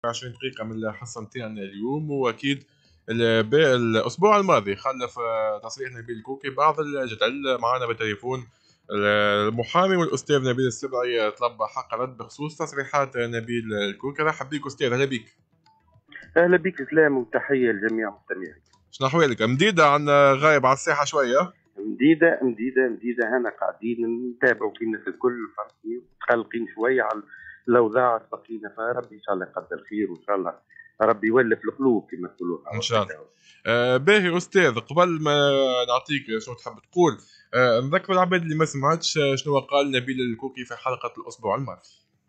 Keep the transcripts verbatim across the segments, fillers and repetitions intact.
عشرين دقيقة من الحصة نتاعنا اليوم، وأكيد ال- ب- الأسبوع الماضي خلف آه، تصريح نبيل الكوكي بعض الجدل. معنا بالتليفون المحامي والأستاذ نبيل السبعي طلب حق رد بخصوص تصريحات نبيل الكوكي. رحب بك أستاذ. أهلا بك. اهلا بك سلام وتحيه لجميع مستمعيك. شنو أحوالك؟ مديدة عن غايب على الساحة شوية. مديده مديده مديده هنا قاعدين نتابعوا في الناس الكل فهمتني، متقلقين شويه على الاوضاع الثقيله، فربي ان شاء الله يقدر خير وان شاء الله ربي يولف القلوب كما تقولوا ان شاء الله. آه باهي استاذ، قبل ما نعطيك شنو تحب تقول، آه نذكر العباد اللي ما سمعتش شنو قال نبيل الكوكي في حلقه الاسبوع الماضي.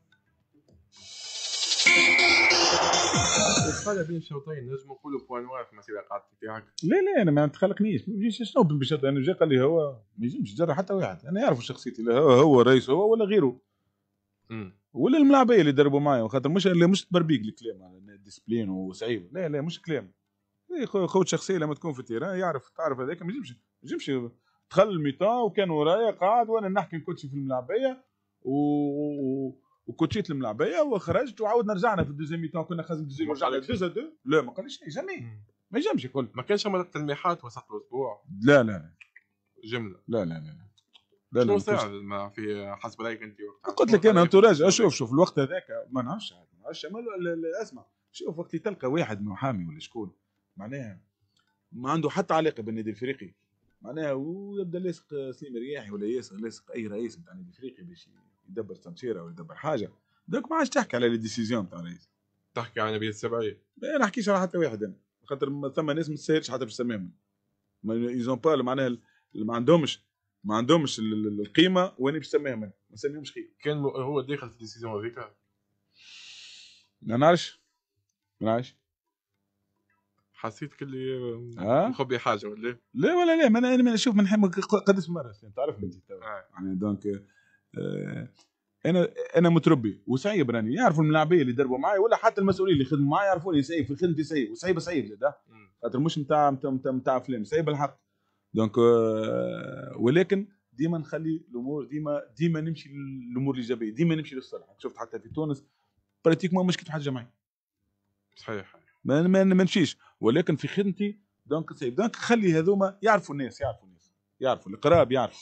قال بين الشوطين نجم نقولوا بوان واقف مسيره قاعد تاعك. لا لا انا ما تخلقنيش، ما يجيش شنو بالبشط. انا جا قال لي هو ما يجمش يجرى حتى واحد، انا يعرف شخصيتي، لا هو, هو رئيس هو ولا غيره. امم ولا الملاعبيه اللي دربوا معايا، خاطر مش اللي مش تبربيق الكلام على الديسبلين وصعيب، لا لا مش كلام. خو شخصيه لما تكون في التيران يعرف تعرف هذاك، ما يجمش ما يجمش دخل الميطان وكان ورايا قاعد وانا نحكي نكوتشي في الملاعبيه و وكوتشيت الملاعبيه وخرجت وعاودنا رجعنا في الدوزيام ميطان، كنا خازن الدوزيام ورجعنا دوزا دو. لا ما قاليش شيء جميع، ما يجمش يقول. ما كانش هما تلميحات وسط الاسبوع؟ لا لا جمله. لا لا لا لا شنو صار ما في حسب رايك انت وقتها؟ قلت لك انا انتوراج. اشوف شوف الوقت هذاك ما نعرفش ما نعرفش اسمع، شوف وقت تلقى واحد محامي ولا شكون معناها ما عنده حتى علاقه بالنادي الافريقي معناها، ويبدا لاصق سليم رياحي ولا ياسر لاصق اي رئيس نتاع النادي الافريقي باش يدبر تنشيره ولا يدبر حاجه، دونك ما عادش تحكي على لي ديسيزيون تاع الرئيس، تحكي على نبيل السبعي. ما نحكيش على حتى واحد انا، خاطر ثم ناس ما تسهلش حتى باش تسميهم، ما ايزون با معناها ما عندهمش ما عندهمش القيمه، وانا باش نسميهم ما نسميهمش خير. كان هو داخل في الديسيزيون هذيك؟ ما نعرفش ما نعرفش حسيت كلي ها مخبي حاجه ولا لا ولا لا. ما انا نشوف من نحب قداش مره انت تعرفني انت آه. يعني دونك آه انا انا متربي وسعيب راني يعرفوا الملاعبيه اللي دربوا معايا ولا حتى المسؤولين اللي خدموا معايا يعرفوني سعيب في خدمتي، سعيب وسعيب سعيب لا خاطر مش نتاع نتاع افلام سعيب الحق. دونك آه ولكن ديما نخلي الامور ديما ديما نمشي للامور الايجابيه، ديما نمشي للصلح. شفت حتى في تونس براتيكمون مش كنت حاجه جماعيه صحيح ما ما نمشيش، ولكن في خدمتي دونك سعيب. دونك خلي هذوما يعرفوا الناس يعرفوا الناس يعرفوا القراب يعرفوا.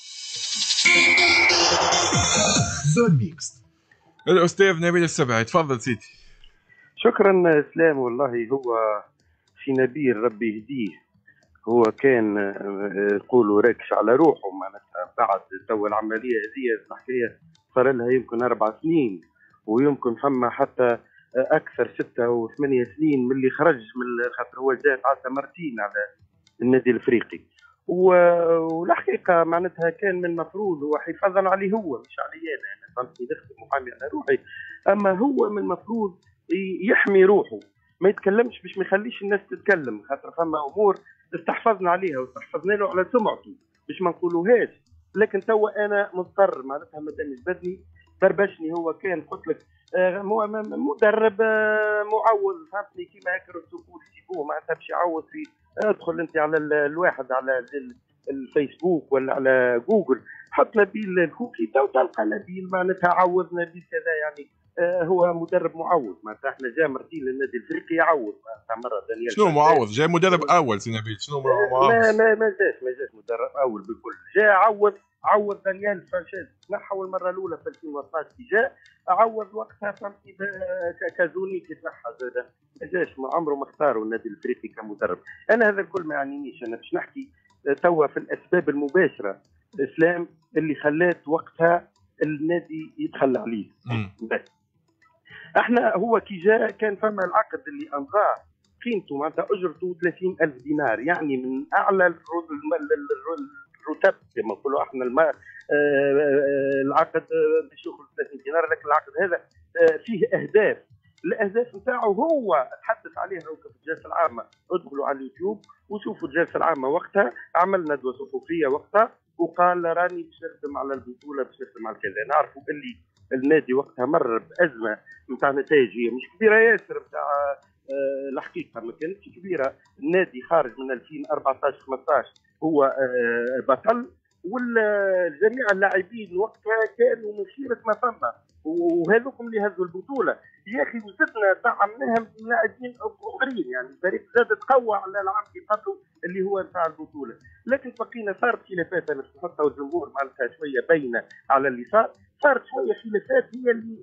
زون ميكس. الاستاذ نبيل السبعي تفضل سيدي. شكرا سلام. والله هو في نبيل ربي يهديه، هو كان يقولوا راكش على روحه معناتها بعد تو العمليه هذه الحكايه صار لها يمكن اربع سنين ويمكن فما حتى اكثر ستة وثمانية سنين من اللي خرج من خاطر هو جاء تعدى مرتين على النادي الافريقي، والحقيقه معناتها كان من المفروض هو حفاظا عليه هو مش علي انا، انا فهمتني نخدم محامي على روحي، اما هو من المفروض يحمي روحه ما يتكلمش باش ما يخليش الناس تتكلم، خاطر فما امور استحفظنا عليها واستحفظنا له على سمعته باش ما نقولوهاش. لكن توا انا مضطر معناتها مادام جبدني بربشني، هو كان قلت لك مدرب معوض فهمتني كيما هكا السكول يجيبوه معناتها باش يعوض في. ادخل انت على الواحد على الفيسبوك ولا على جوجل حط نبيل الكوكي تو تلقى نبيل معناتها عوض نبيل كذا يعني آه هو مدرب معوض معناتها احنا جا مرتين للنادي الافريقي يعوض معناتها مره دانيال. شنو معوض؟ جاي مدرب اول سي نبيل؟ شنو معوض؟ ما ما ما جاش ما جاش مدرب اول بالكل، جاء عوض عوض دانيال فرانشيز نحو المره الاولى في ألفين واثناش جاء عوض وقتها فهمتني كازوني كي تنحى زاد ما جاش ما عمره ما اختاروا النادي الافريقي كمدرب. انا هذا الكل ما يعنينيش، انا باش نحكي توا في الاسباب المباشره الاسلام اللي خلات وقتها النادي يتخلى عليه. احنا هو كي جاء كان فما العقد اللي امضاه قيمته معناتها اجرته ثلاثين ألف دينار، يعني من اعلى الرتب كما نقولوا احنا الماء العقد باش ياخذ ثلاثين دينار، لكن العقد هذا فيه اهداف، الاهداف نتاعو هو تحدث عليها في الجلسه العامه، ادخلوا على اليوتيوب وشوفوا الجلسه العامه وقتها عملنا ندوه صحفيه وقتها وقال راني باش نخدم على البطوله باش نخدم على كذا. نعرفوا اللي النادي وقتها مر بازمه نتاع نتائج هي مش كبيره ياسر نتاع أه الحقيقه ما كانتش كبيره، النادي خارج من ألفين وأربعطاش خمسطاش هو أه بطل، والجميع اللاعبين وقتها كانوا من خيرة ما فما وهذوكم اللي هزوا البطوله. يا اخي وزدنا دعمناهم بلاعبين اخرين، يعني الفريق زاد تقوى على العام اللي قبله اللي هو نتاع البطوله، لكن بقينا صارت خلافات. انا نحطها الجمهور معناتها شويه باينه على اللي صار، صارت شويه خلافات هي اللي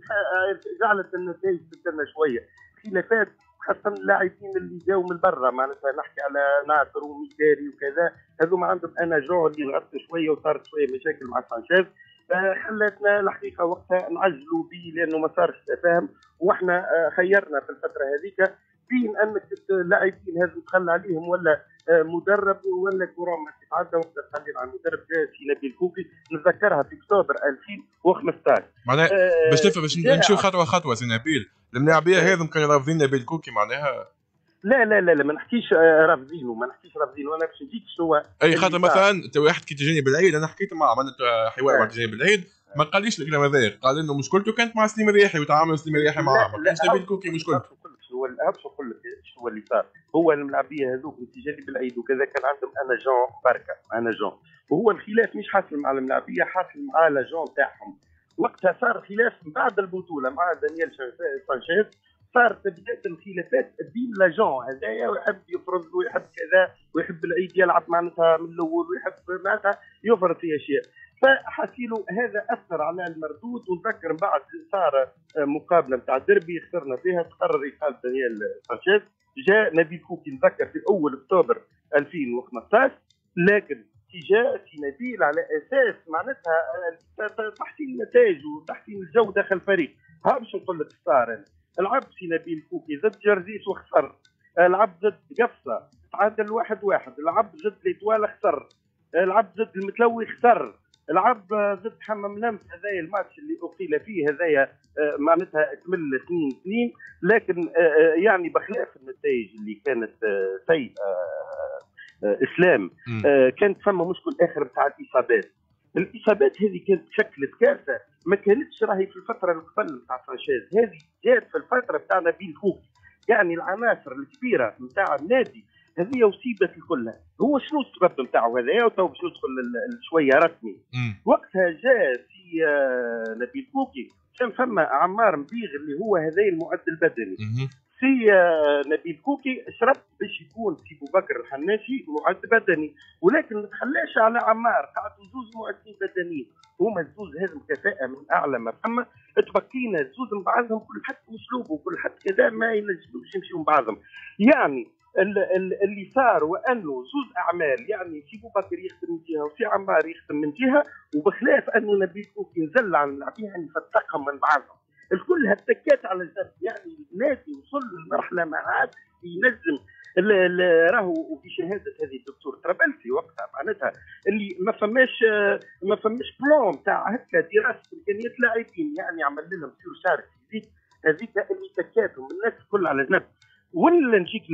جعلت النتائج تستنى شويه، خلافات خاصة اللاعبين اللي جاوا من برا، معناتها نحكي على ناصر وميداري وكذا، هذوما عندهم انا جو اللي غطوا شويه وصارت شويه مشاكل مع سانشيز، خلتنا الحقيقه وقتها نعجلوا به لانه ما صارش تفاهم، واحنا خيرنا في الفتره هذيك بين انك اللاعبين هذو تخلى عليهم ولا مدرب ولا كره ما تتعدى، وقتها تخلينا على المدرب جاء في نبيل كوكي، نتذكرها في اكتوبر ألفين وخمسطاش. معناها باش تفهم باش نمشيو خطوه خطوه سي نبيل، الملاعبيه هذم كانوا رافضين نبيل كوكي معناها؟ لا لا لا لا ما نحكيش رافضينه، ما نحكيش رافضينه، انا باش نجيك شنو اي خاطر مثلا انت واحد كي تجيني بالعيد، انا حكيت معه عملت حوار وقت جاي بالعيد ما قاليش الكلام هذا، قال انه مشكلته كانت مع سليم الرياحي وتعامل سليم الرياحي معاه، ما كانش نبيل كوكي مشكلته. شنو باش نقول لك شنو اللي صار، هو الملاعبيه هذوك انت جاني بالعيد وكذا كان عندهم انا جون بركه انا جون، وهو الخلاف مش حاصل مع الملاعبيه، حاصل مع لاجون تاعهم. وقتها صار خلاف بعد البطوله مع دانيال سانشيز، صارت بدات الخلافات بين لاجون هذايا، ويحب يفرض ويحب كذا ويحب العيد يلعب معناتها من الاول ويحب معناتها يفرض في اشياء، فحسيلو هذا اثر على المردود. ونذكر بعد صار مقابله نتاع الدربي خسرنا فيها، تقرر اقاله دانيال سانشيز، جاء نبيل كوكي نذكر في اول اكتوبر ألفين وخمسطاش، لكن جاء في نبيل على اساس معناتها تحسين النتائج وتحسين الجو داخل الفريق. ها باش نقول لك صار العب في نبيل كوكي ضد جرزيس وخسر، العب ضد قفصه تعادل واحد واحد، العب ضد ليتوال خسر، العب ضد المتلوي خسر، العب ضد حمام لمس هذايا الماتش اللي اقيل فيه هذايا معناتها كمل سنين سنين، لكن يعني بخلاف النتائج اللي كانت سيئه اسلام كانت فما مشكل اخر بتاع الاصابات. الاصابات هذه كانت شكلت كارثه، ما كانتش راهي في الفتره اللي قبل بتاع سانشيز، هذه جات في الفتره بتاع نبيل كوكي، يعني العناصر الكبيره نتاع النادي هذه اصيبت الكلها. هو شنو السبب نتاعو هذايا؟ وتو باش ندخل شويه رسمي. وقتها جاء في نبيل كوكي كان فما عمار مبيغ اللي هو هذايا المعد البدني، في نبيل كوكي شرط باش يكون في ابو بكر الحناشي معد بدني، ولكن ما تخلاش على عمار، قعدوا زوز معدين بدنيين، هما الزوز هذم كفاءه من اعلى ما فما، تبقينا الزوز من بعضهم كل حد اسلوبه وكل حد كذا ما ينجموش يمشيوا من بعضهم. يعني اللي صار وانه زوز اعمال، يعني في ابو بكر يخدم من جهه وفي عمار يخدم من جهه، وبخلاف انه نبيل كوكي نزل عن اللاعبين يعني فتقهم من بعضهم، الكل هالتكات على الجنب، يعني النادي وصل لمرحله ما عاد ينجم راهو في شهاده هذه الدكتور ترابلسي وقتها معناتها اللي ما فماش ما فماش بلان تاع هكا دراسه امكانيات لاعبين، يعني عمل لهم سير شارك هذيك هذيك اللي تكاتهم الناس الكل على جنب. ولا نجيك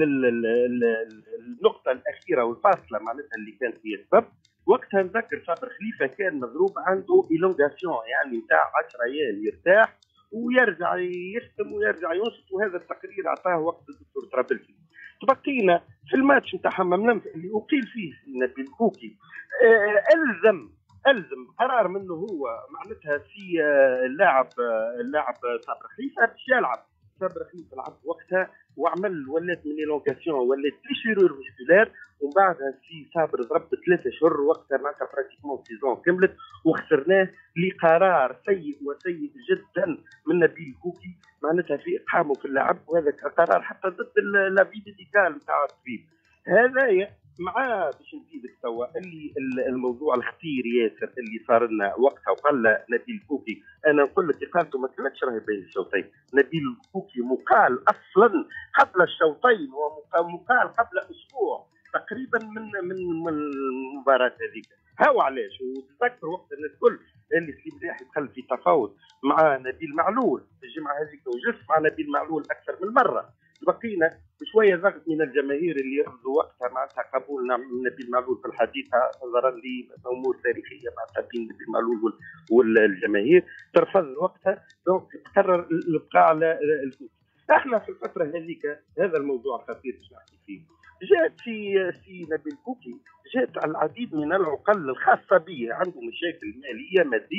للنقطه الاخيره والفاصله معناتها اللي كانت هي السبب، وقتها نذكر صابر خليفه كان مضروب عنده إيلونغاسيون، يعني نتاع عشرة ايام يرتاح ويرجع يختم ويرجع ينشط، وهذا التقرير اعطاه وقت الدكتور ترابلسي. تبقينا في الماتش نتاع حمام لمس اللي اقيل فيه نبيل كوكي، آه الزم الزم قرار منه هو معناتها في آه اللاعب آه اللاعب صابر خليفه باش يلعب، صابر خليفه لعب وقتها وعمل ولات من لونكاسيون ولات تيشيرور ميسكولار، ومن بعدها في صابر ضرب ثلاثة شهور وقتها معناتها براتيكمون سيزون كملت وخسرناه لقرار سيء وسيء جدا من نبيل كوكي معناتها في اقحامه في اللعب، وهذا قرار حتى ضد لافي ديكال نتاع الطبيب. هذا مع باش نزيدك توا اللي الموضوع الخطير ياسر اللي صار لنا وقتها وقال نبيل كوكي، انا نقول لك اقالته ما كانتش راهي بين الشوطين، نبيل كوكي مقال اصلا قبل الشوطين ومقال قبل اسبوع تقريبا من من من المباراه هذيك. هاو علاش، وتذكر وقت الناس الكل اللي سليم رياحي دخل في تفاوض مع نبيل معلول في الجمعه هذيك، وجلس مع نبيل معلول اكثر من مره، بقينا بشويه ضغط من الجماهير اللي رفضوا وقتها معناتها قبولنا من نبيل معلول في الحديث نظرا لامور تاريخيه معناتها بين نبيل معلول والجماهير، ترفض وقتها، دونك تقرر الابقاء على الكوكي. احنا في الفتره هذيك هذا الموضوع خطير باش نحكي فيه، جاءت في في نبيل كوكي جاءت العديد من العقل الخاصه به عنده مشاكل ماليه ماديه،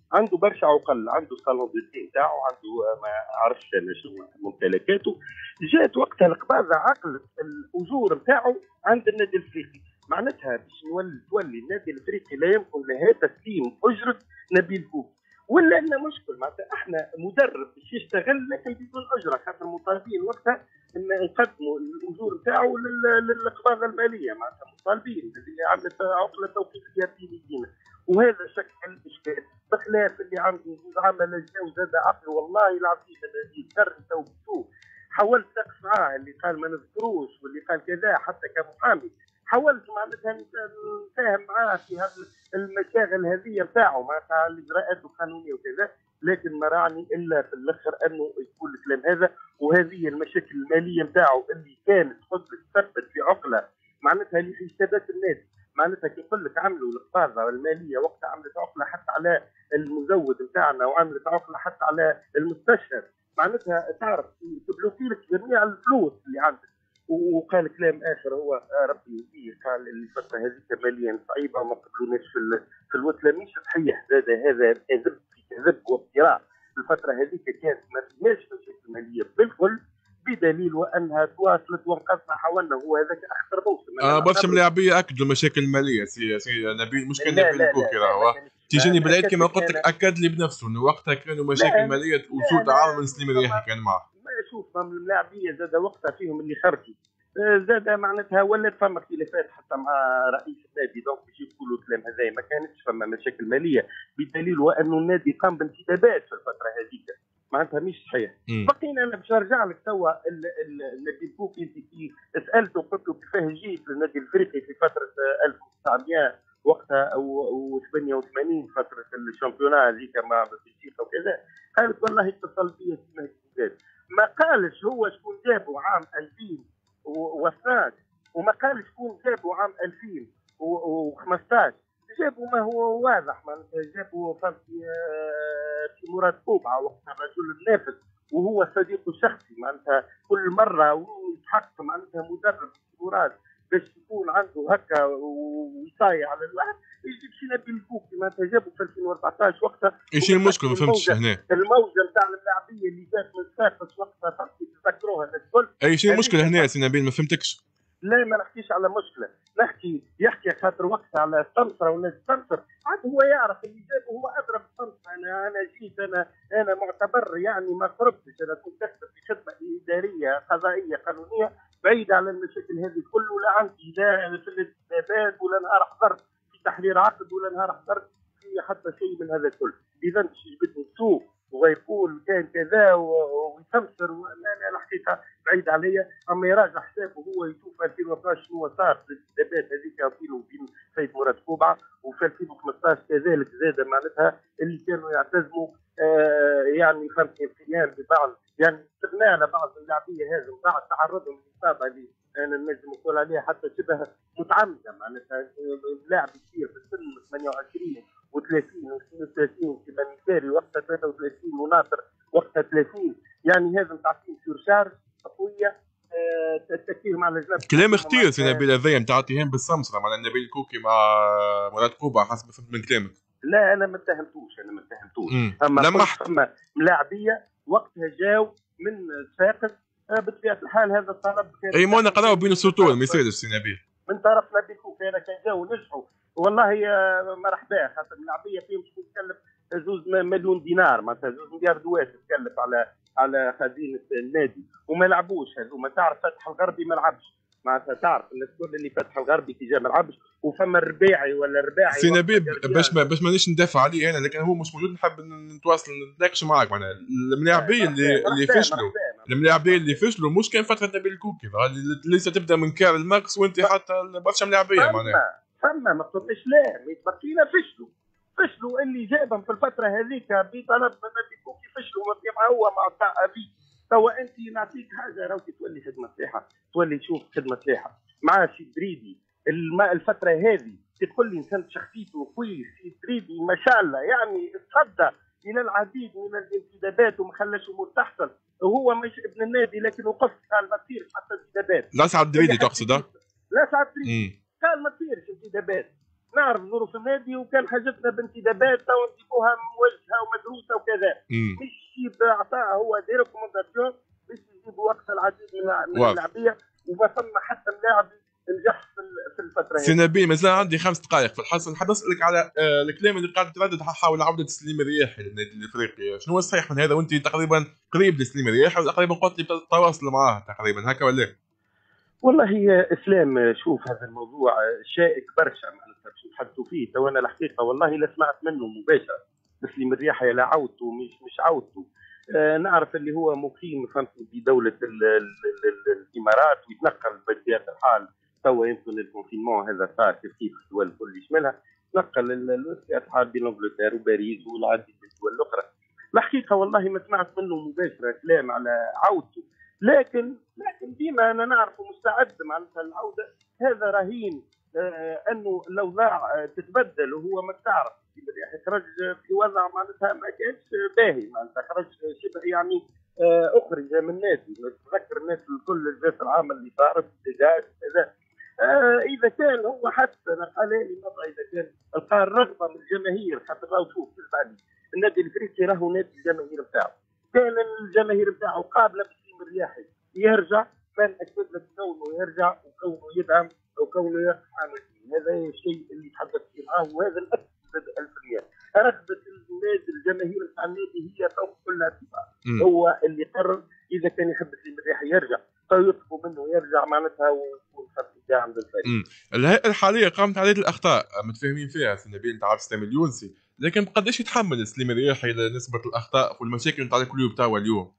عنده برشا عقل، عنده صالون دو تي نتاعو، عنده ما عرفتش انا شنو ممتلكاته. جات وقتها القباضه عقلت الاجور نتاعو عند النادي الافريقي، معناتها باش نولي تولي النادي الافريقي لا يمكن لها تسليم اجره نبيل كوكي، ولا عندنا مشكل معناتها احنا مدرب باش يشتغل لكن بدون اجره، خاطر مطالبين وقتها ان نقدموا الاجور نتاعو للقباضه الماليه، معناتها مطالبين اللي عملت عقله توقيفيه بيننا، وهذا شكل اشكال بخلاف اللي عنده عمل الجو زاد عقل. والله العظيم انا يتكرر تو حاولت نقف معاه اللي قال ما نذكروش واللي قال كذا حتى كمحامي، حاولت معناتها نتفاهم معاه في هذه المشاغل هذه نتاعو معناتها الاجراءات القانونيه وكذا، لكن ما راني الا في الاخر انه يقول الكلام هذا. وهذه المشاكل الماليه نتاعو اللي كانت تثبت تثبت في عقله معناتها لحسابات النادي، معناتها كي يقول لك عملوا القباضه الماليه وقتها عملت عقله حتى على المزود نتاعنا وعملت عقله حتى على المستشفى، معناتها تعرف تبلوكي لك جميع الفلوس اللي عندك. وقال كلام اخر هو ربي يهديه، قال اللي الفتره هذيك ماليا صعيبه وما قبلوناش في في الوتله، مش صحيح زاد هذا كذب في كذب وافتراء. الفتره هذيك كانت ما فيهاش مشاكل ماليه بالكل، بدليل وانها تواصلت وانقذنا حاولنا. هو هذاك اخطر موسم. اه برشا ملاعبيه اكدوا المشاكل الماليه سي سي نبيل، مش كان نبيل الكوكي راهو تيجيني بالعيد كما قلت لك اكد لي بنفسه انه وقتها كانوا مشاكل ماليه وسوء تعامل من سليم الرياحي كان معه. ما شوف الملاعبيه زاد وقتها فيهم اللي خرجوا زاد معناتها ولات فما اختلافات حتى مع رئيس النادي، دونك باش يقولوا الكلام هذا ما كانتش فما مشاكل ماليه، بدليل وانه النادي قام بانتدابات في الفتره هذيك معناتها مش صحيح. بقينا انا باش نرجع لك توا النادي الكوكي، انت كي سالته قلت له كيفاه جيت للنادي الافريقي في فتره ألف وتسعمائة وقتها او ثمانية وثمانين فتره الشامبيونات هذيك مع بلجيكا وكذا، قالت والله اتصل بي ما قالش هو شكون جابه عام ألفين واثناعش وما قالش شكون جابه عام ألفين وخمسطاش، جابوا ما هو واضح معناتها جابوا في في مراد قوبعه وقتها الرجل النافذ وهو صديقه الشخصي، معناتها كل مره ويتحق معناتها مدرب في مراد باش يكون عنده هكا ويصايع على الواحد يجيب شي نبيل الكوكي معناتها جابوا في ألفين وأربعطاش وقتها. ايش المشكله ما فهمتش هنا الموجه نتاع اللاعبيه اللي جات من صفاقس وقتها فهمتي تذكروها الناس الكل. اي شيء المشكله هنا يا سي نبيل ما فهمتكش. لا ما نحكيش على مشكله، نحكي يحكي خاطر وقتها على سمسره ولا سمسر عاد هو يعرف اللي جابه هو اضرب سمسره. انا انا جيت انا انا معتبر يعني ما قربتش، انا كنت اخدم في خدمه اداريه قضائيه قانونيه بعيده عن المشاكل هذه كل، ولا عندي لا في الانتدابات ولا نهار حضرت في تحرير عقد ولا نهار حضرت في حتى شيء من هذا الكل. اذا باش يجبدني السوق ويقول كان كذا ويسمسر وانا الحقيقه بعيد عليا، اما يراجع حسابه هو يشوف ألفين واثناعش شنو صار في الانتدابات هذيك بينه وبين سيد مراد قوبعه، وفي ألفين وخمسطاش كذلك زاد معناتها اللي كانوا يعتزموا آه يعني خمسين ايام ببعض، يعني استغناء بعض اللاعبيه هذم بعد تعرضهم للاصابه اللي انا نجم نقول عليها حتى شبه متعمده، معناتها لاعب كبير في السن ثمانية وعشرين وثلاثين واثنين وثلاثين كما نساري وقتها ثلاثة وثلاثين وناصر وقتها ثلاثين، يعني هذا تعطيه سورشارج قويه آه التفكير مع الجناب. كلام اختير سي نبيل هذايا نتاعطيهم بالسمسره مع النبيل الكوكي مع مراد قوبعه حسب فهمت من كلامك. لا انا ما اتهمتوش انا ما اتهمتوش اما لما ملاعبيه وقتها جاو من صفاقس بطبيعه الحال هذا الطلب كان اي ما نقراو بين السطور ما يصيرش سي نبيل من طرف نبيل كوكي. انا كان جاو نجحوا والله مرحبا، خاطر الملاعبيه فيهم شكون تكلف زوز مليون دينار معناتها زوز مليار دوات تكلف على على خزينه النادي وما لعبوش هذوما. تعرف فتح الغربي ما لعبش معناتها، تعرف الناس كل اللي فتح الغربي كي جا ما لعبش، وفما الرباعي ولا الرباعي سي نبيل باش ما باش مانيش ندافع عليه انا، لكن هو مش موجود نحب نتواصل نتناقش معاك معناها الملاعبيه اللي اللي فشلوا الملاعبيه اللي فشلوا مش كان فتره نبيل الكوكي لسه تبدا من كارل ماكس وانت حتى برشا ملاعبيه معناها فما ما قلتش لا بقينا فشلوا فشلوا اللي جابهم في الفتره هذيك بطلب من نبيل الكوكي فشلوا مع هو مع ابي. توا انت نعطيك حاجه راهي تولي خدمه سلاحه تولي تشوف خدمه سلاحه مع سي دريدي الفتره هذه تقول لي انسان شخصيته كويس. سي دريدي ما شاء الله يعني تصدى الى العديد من الانتدابات وما خلاش امور تحصل، وهو مش ابن النادي لكن وقف قال ما تصيرش حتى انتدابات. لا سعد دريدي تقصد؟ لا سعد دريدي قال ما تصيرش انتدابات، نعرف ظروف النادي، وكان حاجتنا بانتدابات ونجيبوها موجهه ومدروسه وكذا، امم مش يجيب عطاء هو دي ريكومونداسيون باش يجيب وقت العديد من الع- من واضح. اللاعبيه، وما ثم حتى لاعب نجح في ال- في الفتره سي هذه. نبيل مازال عندي خمس دقائق في الحصه، نحب اسالك على آه، الكلام اللي قاعد تردد حول عوده سليم الرياحي للنادي الافريقي، شنو هو الصحيح من هذا؟ وانت تقريبا قريب لسليم الرياحي وتقريبا قلت لي تواصل معاه تقريبا هكا ولا؟ والله يا اسلام، شوف هذا الموضوع شائك برشا معناتها باش نتحدثوا فيه. تو انا الحقيقه والله لا سمعت منه مباشره مسلم الرياحي، لا عودته مش مش عودته. آه نعرف اللي هو مقيم فهمت بدوله ال ال ال ال الامارات، ويتنقل بطبيعه الحال. توا يمكن الكونفينمون هذا صار كيف كيف الدول الكل يشملها، تنقل بطبيعه الحال بين انجلترا وباريس والعديد من الدول الاخرى. الحقيقه والله ما سمعت منه مباشره كلام على عودته، لكن لكن ديما انا نعرف مستعد معناتها العوده. هذا رهين آه انه الاوضاع تتبدل، وهو ما تعرف يعني خرج في وضع معناتها ما كانش باهي، معناتها خرج شبه يعني آه اخرج من النادي. نتذكر الناس الكل الجلسه العامه اللي صارت دجاج كذا. آه اذا كان هو حتى انا قال لي مره اذا كان لقى الرغبه من الجماهير، حتى راهو شوف كيف بعد النادي الافريقي راهو نادي الجماهير بتاعه، كان الجماهير بتاعه قابله الرياحي يرجع، كان اكيد لك كونه يرجع وكونه يدعم وكونه يرفع. هذا الشيء اللي تحدثت فيه معاه، وهذا الاكد ألف بالمئة. رغبه النادي الجماهير بتاع النادي هي فوق كل اعتبار. هو اللي قرر اذا كان يحب الرياحي يرجع، فيطلبوا منه يرجع معناتها ويكون خط داعم للفريق. الهيئه الحاليه قامت عليه الاخطاء متفاهمين فيها سي نبيل، انت عارف سلام اليونسي، لكن قداش يتحمل سليم الرياحي لنسبه الاخطاء والمشاكل نتاع الكلوب تاعو اليوم؟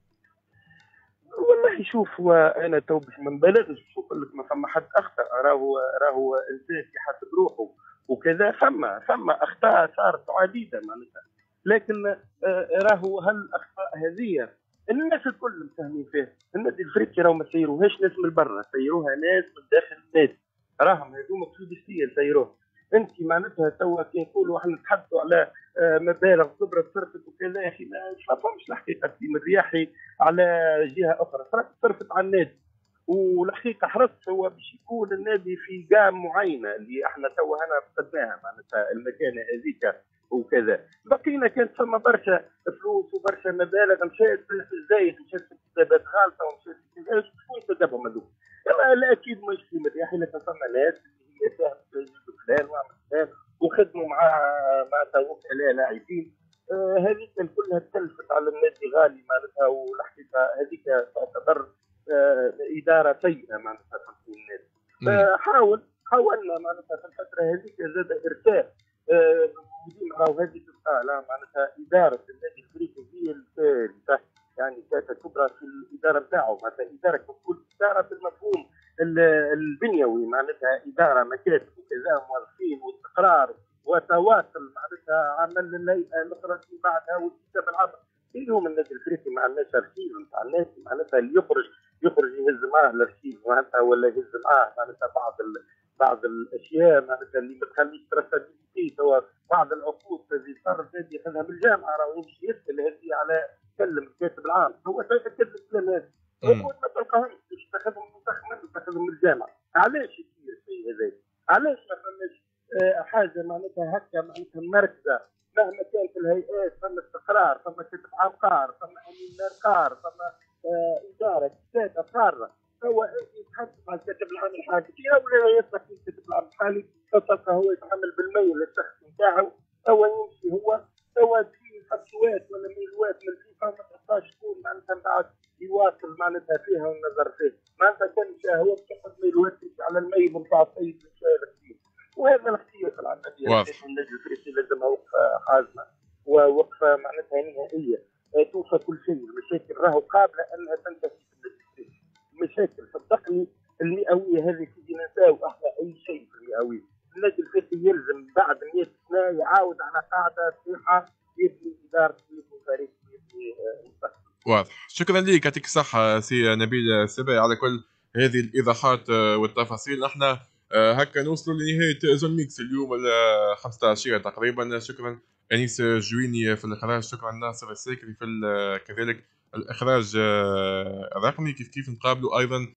والله شوف، وانا تو باش ما نبالغش باش نقول لك ما فما حد اخطا، راهو راهو انسان يحاسب روحه وكذا. فما فما اخطاء صارت عديده معناتها، لكن راهو هل الاخطاء هذه الناس الكل متهمين فيها؟ النادي الافريقي راهو ما سيروهاش ناس من برا، سيروها ناس من داخل النادي، راهم هذوما سودستيه سيروها. انت معناتها توا كي نقولوا احنا نتحدثوا على مبالغ كبرى صرفت وكذا، يا اخي ما فهمش الحقيقه في الرياحي على جهه اخرى صرفت على النادي، والحقيقه حرصت هو باش يكون النادي في جام معينه اللي احنا تو هنا فقدناها معناتها المكانه هذيك وكذا. بقينا كانت فما برشا فلوس وبرشا مبالغ مشات في الزايد، مشات في حسابات غالطه ومشات في كذا، شكون سببهم هذوك؟ لا اكيد مش في مرياحي، لكن فما ناس اللي هي ساهمت فلان وعمل فلان وخدموا مع معناتها وكلاء لاعبين. آه هذيك كلها تلفت على النادي غالي معناتها، والحقيقه هذيك تعتبر آه اداره سيئه معناتها في النادي. آه حاول حاولنا معناتها في الفتره هذيك زاد ارسال آه ديما راهو هذه تقال معناتها اداره النادي الافريقي هي الثالثه، يعني كانت كبرى في الاداره نتاعو، معناتها اداره تقول اداره بالمفهوم البنيوي، معناتها اداره مكاتب وكذا موظفين واستقرار وتواصل معناتها عمل الهيئه الاخرى في بعدها والكتاب العام. اليوم النادي الافريقي ما عندناش ارشيف نتاع الناس معناتها اللي يخرج يخرج يهز معاه الارشيف معناتها، ولا يهز معاه معناتها بعض ال... بعض الاشياء معناتها اللي ما تخليش ترتبي سواء بعض العقود الذي صار النادي ياخذها من الجامعه، راهو يمشي يسال هذه على كلم الكاتب العام، هو تاكد الكلام هذا عقود ما تلقاهمش باش تاخذهم من المنتخب تاخذهم من الجامعه. علاش يصير الشيء هذا؟ علاش ما فماش حاجه معناتها هكا معناتها مركزه؟ مهما كانت الهيئات فما استقرار، فما كاتب عام قار، فما امين قار، فما آه اداره كتابه قاره. هو انت تحدث مع الكاتب العام الحالي ولا يصلح الكاتب العام الحالي فتلقى هو يتحمل بالميل الشخصي نتاعو، هو يمشي هو هو في فتوات ولا ميلوات من الفيفا ما تلقاش شكون معناتها بعد يواصل معناتها فيها والنظر فيه، معناتها كان هو تحط ميلوات على الميل نتاع السيد المشارك فيه. وهذا الاختيار العمليه النادي الافريقي لازم وقفه حازمه ووقفه معناتها نهائيه توفى كل شيء. المشاكل راهو قابله انها تنتهي في النادي الافريقي، المشاكل صدقني المئويه هذه تيجي نساو احنا اي شيء في المئويه. النادي الافريقي يلزم بعد مئة سنه يعاود على قاعده صحيحه يبني اداره يبني فريق يبني مستقبل. واضح، شكرا لك، يعطيك الصحه سي نبيل السباعي على كل هذه الايضاحات والتفاصيل. احنا هكا نوصلوا لنهايه زون ميكس اليوم خمسة عشر تقريبا. شكرا انيس جويني في الاخراج، شكرا ناصر الساكري في كذلك الاخراج الرقمي. كيف كيف نقابلوا ايضا